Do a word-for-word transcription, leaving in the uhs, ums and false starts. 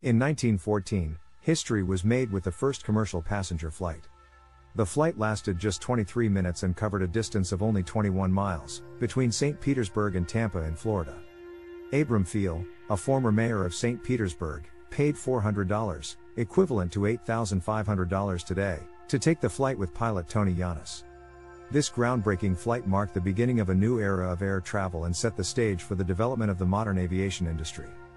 In nineteen fourteen, history was made with the first commercial passenger flight. The flight lasted just twenty-three minutes and covered a distance of only twenty-one miles, between Saint Petersburg and Tampa in Florida. Abe Pheil, a former mayor of Saint Petersburg, paid four hundred dollars, equivalent to eight thousand five hundred dollars today, to take the flight with pilot Tony Jannus. This groundbreaking flight marked the beginning of a new era of air travel and set the stage for the development of the modern aviation industry.